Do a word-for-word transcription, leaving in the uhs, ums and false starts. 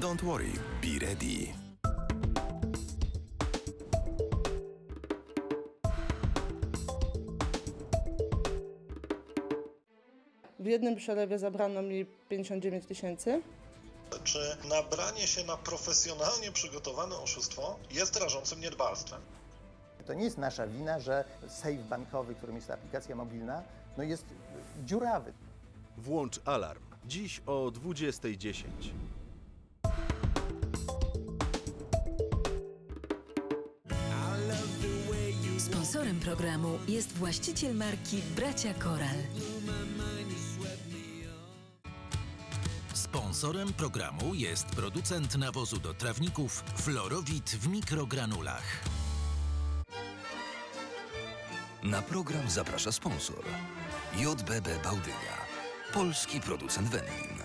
Don't worry, be ready. W jednym przelewie zabrano mi pięćdziesiąt dziewięć tysięcy. Czy nabranie się na profesjonalnie przygotowane oszustwo jest rażącym niedbalstwem? To nie jest nasza wina, że sejf bankowy, którym jest aplikacja mobilna, no jest dziurawy. Włącz alarm. Dziś o dwudziestej dziesięć. Sponsorem programu jest właściciel marki Bracia Koral. Sponsorem programu jest producent nawozu do trawników Fluorowit w mikrogranulach. Na program zaprasza sponsor J B B Bałdynia, polski producent wędlin.